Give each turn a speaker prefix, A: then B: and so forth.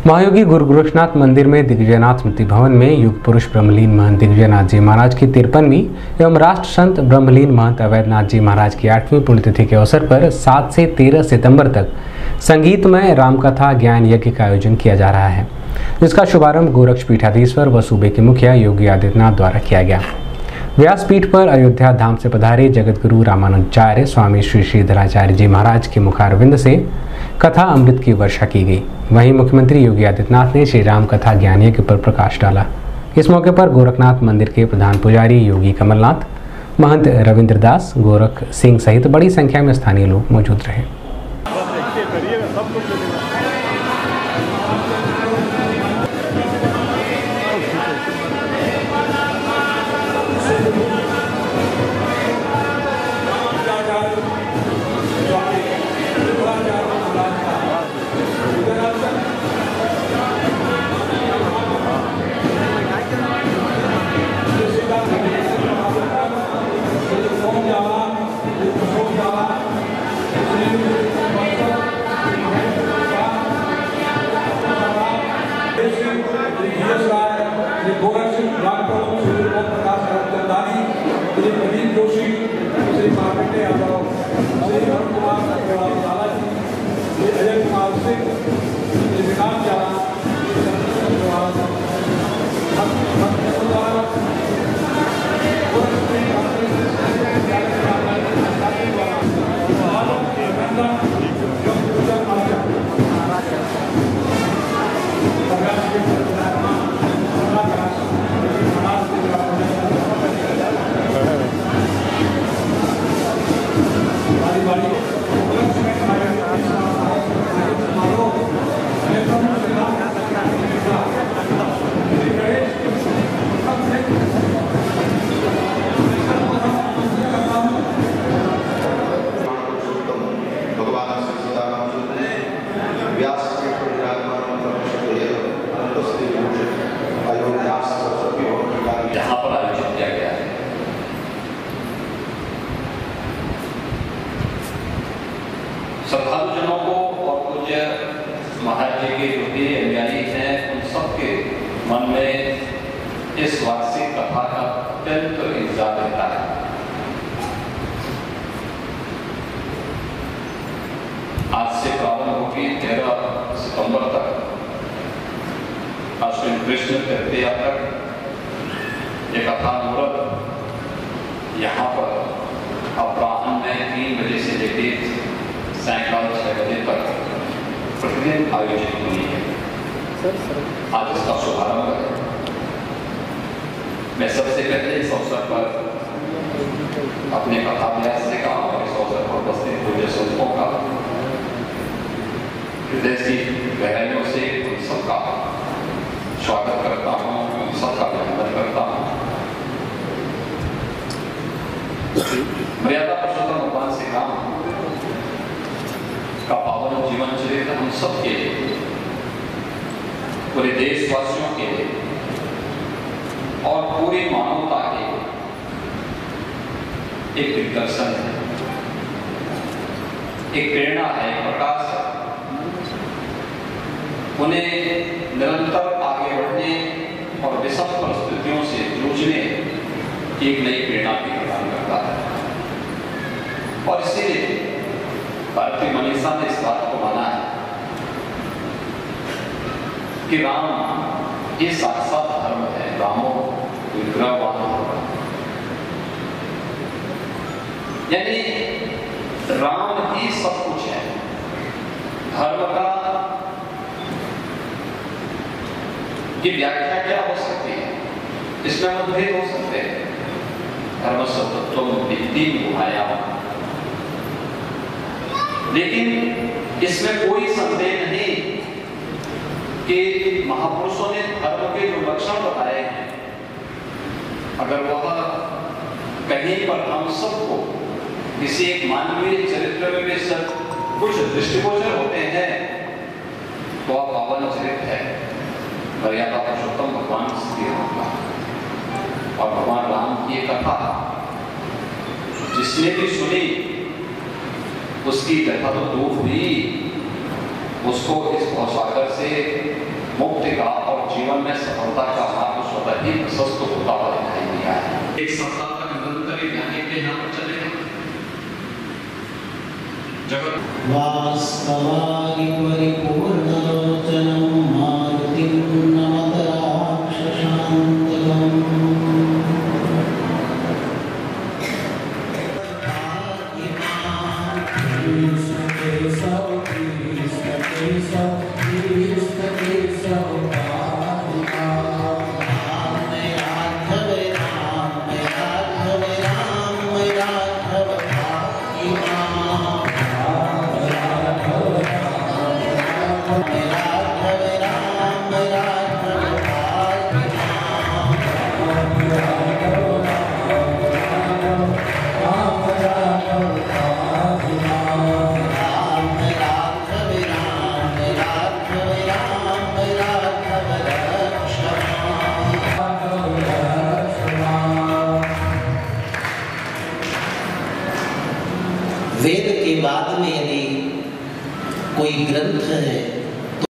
A: महायोगी गुरु गोरक्षनाथ मंदिर में दिग्विजयनाथ स्मृति भवन में युग पुरुष ब्रह्मलीन महंत दिग्विजयनाथ जी महाराज की 53वीं एवं राष्ट्र संत ब्रह्मलीन महंत अवैधनाथ जी महाराज की 8वीं पुण्यतिथि के अवसर पर 7 से 13 सितंबर तक संगीतमय रामकथा ज्ञान यज्ञ का आयोजन किया जा रहा है, जिसका शुभारंभ गोरक्ष पीठाधीश्वर व सूबे के मुखिया योगी आदित्यनाथ द्वारा किया गया। व्यासपीठ पर अयोध्या धाम से पधारे जगतगुरु रामानुजाचार्य स्वामी श्री श्रीधराचार्य जी महाराज के मुखारविंद से कथा अमृत की वर्षा की गई। वहीं मुख्यमंत्री योगी आदित्यनाथ ने श्री राम कथा ज्ञान यज्ञ पर प्रकाश डाला। इस मौके पर गोरखनाथ मंदिर के प्रधान पुजारी योगी कमलनाथ, महंत रविंद्र दास, गोरख सिंह सहित बड़ी संख्या में स्थानीय लोग मौजूद रहे।
B: यहाँ पर आयोजित किया गया है। श्रद्धालुजनों को और पूज्य महाराज जी के जो भी अनुयायी हैं उन सबके मन में इस वार्षिक कथा का अत्यंत इंतजार रहता है। आज से प्रारंभ होगी 13 सितंबर तक अश्विन कृष्ण तृतीया तक ये कथा मुहूर्त यहाँ पर अपराह्न में 3 बजे से लेकर सायंकाल 6 बजे तक प्रतिदिन आयोजित हुई है। आज इसका शुभारंभ है। मैं सबसे पहले इस अवसर पर अपने कथाभ्यासिका और इस अवसर पर उपस्थित पूज्य संतों का हृदय से गहराइयों से उन सबका स्वागत करता हूँ, उन सबका अभिनंदन करता हूँ। मर्यादा पुरुषोत्तम भगवान श्री राम का पावन जीवन चरित्र हम सबके लिए, पूरे देशवासियों के लिए और पूरी मानवता के एक दिग्दर्शन है, एक प्रेरणा है, एक प्रकाश है। उन्हें निरंतर आगे बढ़ने और विषम परिस्थितियों से जूझने एक नई प्रेरणा भी प्रदान करता है। और इसीलिए भारतीय मनीषा ने इस बात को माना है कि राम ये साक्षात धर्म है। रामो विग्रहवान, यानी राम ही सब कुछ है। धर्म का ये व्याख्या क्या हो सकती है? इसमें मतभेद हो सकते हैं। धर्म सत्वम विद्धि गुहाया, लेकिन इसमें कोई संदेह नहीं कि महापुरुषों ने धर्म के जो लक्षण बताए हैं, अगर वह कहीं पर हम सबको किसी एक मानवीय चरित्र में सब कुछ दृष्टिगोचर होते हैं तो वह पावन चरित्र है मर्यादा पुरुषोत्तम भगवान श्री राम का। और भगवान राम की कथा जिसने भी सुनी उसकी व्यथा तो दूर हुई, उसको इस भवसागर से
C: वास्तवानि परिपूर्णलोचनं मारुतिं नमत राक्षसान्तकम् वेद के बाद में यदि कोई ग्रंथ है